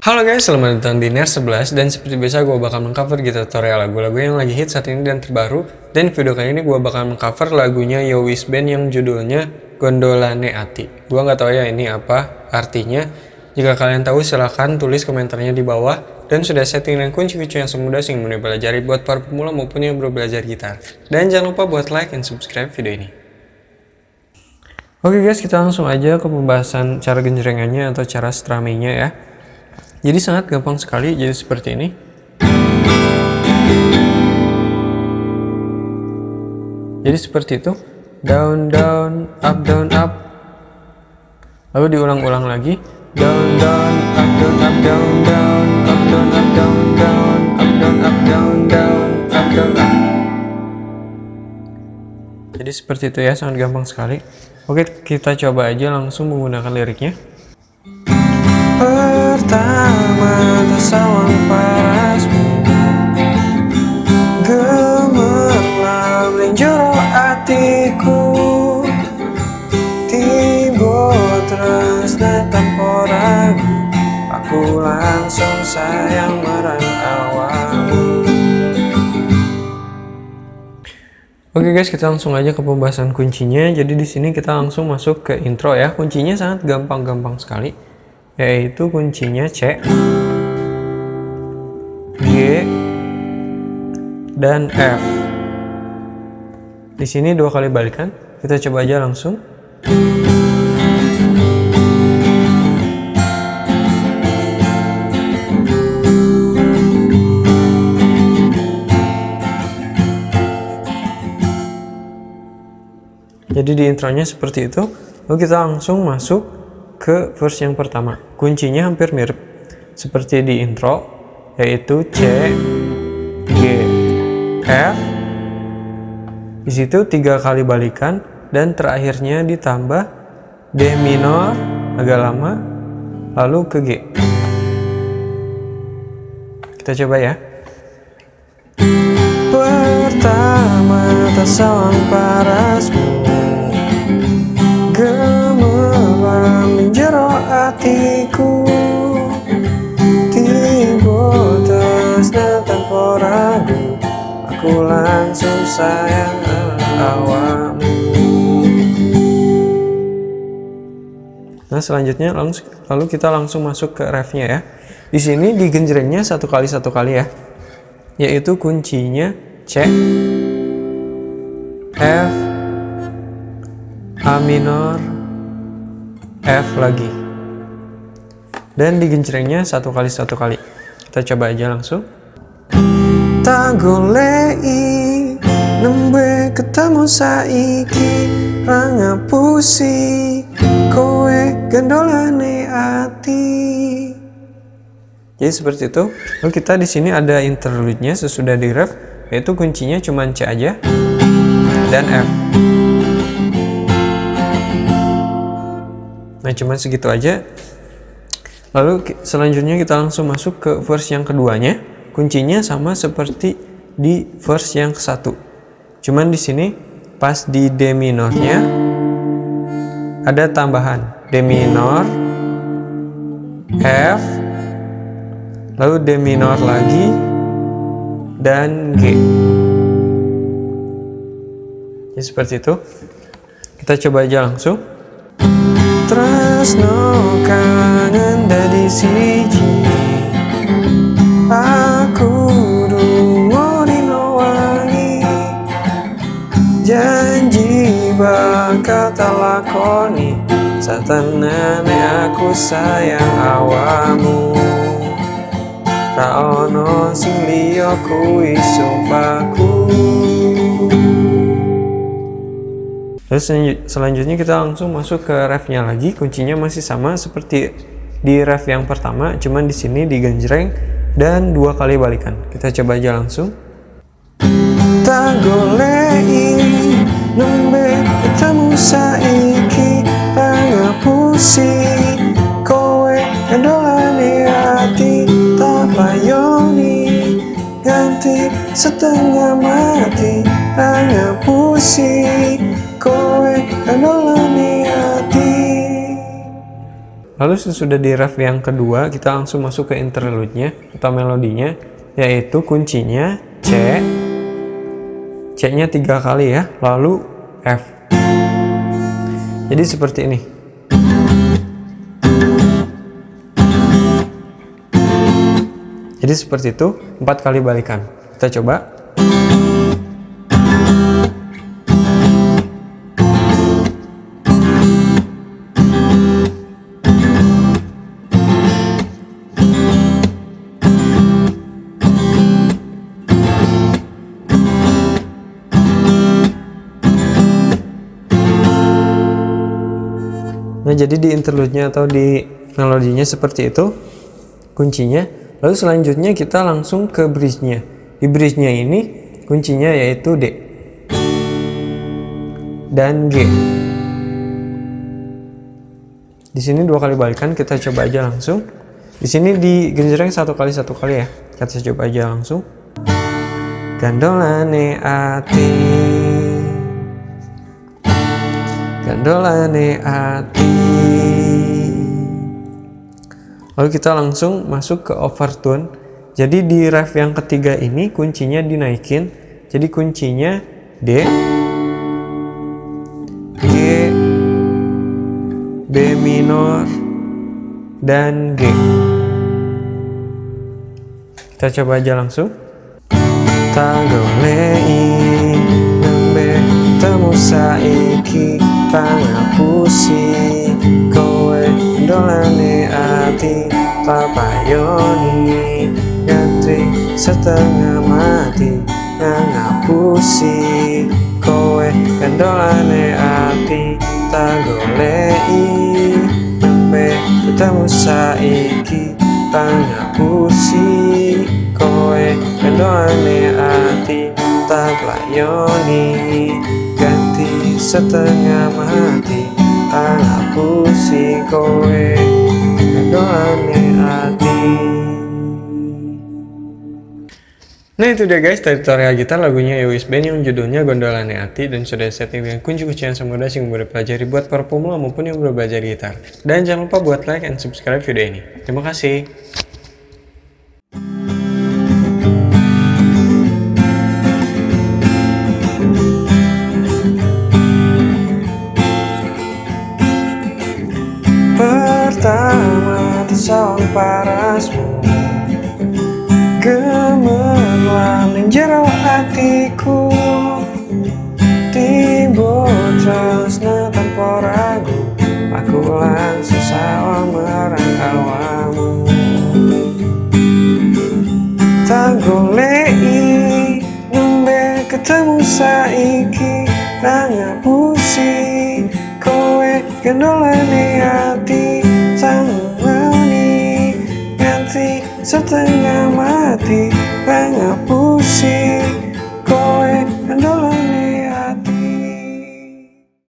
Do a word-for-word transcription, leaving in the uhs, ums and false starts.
Halo guys, selamat datang di Nerd sebelas. Dan seperti biasa gue bakal mengcover gitu tutorial lagu-lagu yang lagi hit saat ini dan terbaru. Dan video kali ini gue bakal mengcover lagunya Yowis Band yang judulnya Gondolane Ati. Gue nggak tahu ya ini apa artinya. Jika kalian tahu silahkan tulis komentarnya di bawah. Dan sudah setting dan kunci-kunci yang semudah sehingga mudah belajar buat para pemula maupun yang baru belajar gitar. Dan jangan lupa buat like dan subscribe video ini. Oke guys, kita langsung aja ke pembahasan cara genjrengannya atau cara strummingnya ya. Jadi sangat gampang sekali, jadi seperti ini. Jadi seperti itu, down down up down up. Lalu diulang-ulang lagi, down down up down up down down up down up down down up down up down down up down up. Jadi seperti itu ya, sangat gampang sekali. Oke, kita coba aja langsung menggunakan liriknya. Pertama tersawang parasmu gemerlap lenjoro hatiku tiba tresna tanpa ragu aku langsung sayang marang awakmu. Oke guys, kita langsung aja ke pembahasan kuncinya. Jadi di sini kita langsung masuk ke intro ya. Kuncinya sangat gampang-gampang sekali, yaitu kuncinya C, G, dan F. Di sini dua kali balikan. Kita coba aja langsung. Jadi di intronya seperti itu. Lalu kita langsung masuk ke verse yang pertama. Kuncinya hampir mirip seperti di intro, yaitu C, G, F. Di situ tiga kali balikan dan terakhirnya ditambah D minor agak lama, lalu ke G. Kita coba ya. Pertama tersawang parasmu gemerlap lenjoro hatiku tiba tresna tanpa ragu aku langsung sayang awakmu. Nah selanjutnya langsung, lalu kita langsung masuk ke refnya ya. Di sini digenjrengnya satu kali satu kali ya, yaitu kuncinya C, F, A minor, F lagi, dan digenjrengnya satu kali satu kali. Kita coba aja langsung. Tak golei nembe ketemu saiki ra ngapusi kowe gondolane ati. Jadi seperti itu. Lalu kita di sini ada interlude-nya sesudah di ref, yaitu kuncinya cuma C aja dan F. Nah cuman segitu aja. Lalu selanjutnya kita langsung masuk ke verse yang keduanya. Kuncinya sama seperti di verse yang ke satu. Cuman di sini pas di D minornya ada tambahan D minor, F, lalu D minor lagi, dan G. Ya seperti itu. Kita coba aja langsung. Tresno kangen dadi siji aku dungo dino wangi janji bakal tak lakoni satenane aku sayang awakmu ra ono sing liya kuwi sumpahku. Terus selanjutnya kita langsung masuk ke refnya lagi. Kuncinya masih sama seperti di ref yang pertama, cuman di sini digenjreng dan dua kali balikan. Kita coba aja langsung. Tak golei nembe ketemu saiki ngapusi kowe gondolane ati tak payoni ganti setengah mati ngapusi kowe gondolane ati. Lalu sesudah di ref yang kedua, kita langsung masuk ke interlude-nya atau melodinya, yaitu kuncinya C, C-nya tiga kali ya, lalu F. Jadi seperti ini. Jadi seperti itu, empat kali balikan. Kita coba. Nah, jadi di interlude-nya atau di melodinya seperti itu kuncinya. Lalu selanjutnya kita langsung ke bridge-nya. Di bridge-nya ini kuncinya yaitu D dan G. Di sini dua kali balikan, kita coba aja langsung. Di sini digenjreng satu kali satu kali ya. Kita coba aja langsung. Gandolane ati, gandolane ati. Lalu kita langsung masuk ke overtone. Jadi di ref yang ketiga ini kuncinya dinaikin. Jadi kuncinya D, G, B minor, dan G. Kita coba aja langsung. Tagolei nembe temu saiki pangapusi kowe dolane ati papayoni ngantri setengah mati ngapusi kowe dolane ati tagolei nembe temu saiki pangapusi kowe dolane ati tak layoni ganti setengah mati pangapusi kowe dolane ati. Nah itu dia guys, tutorial gitar lagunya Yowis Band yang judulnya Gondolane Ati, dan sudah setting dengan kunci-kunci yang semudah yang mudah pelajari buat para pemula maupun yang baru belajar gitar. Dan jangan lupa buat like and subscribe video ini. Terima kasih. Pertama tersawan parasmu gemerlang ning jero atiku, timbul tresna tanpa ragu, aku langsung sawang marang awamu. Tak golei nembe ketemu saiki nang ngapusi kowe gendolane ati sangani nganti setengah mati ngapusi kowe gendolane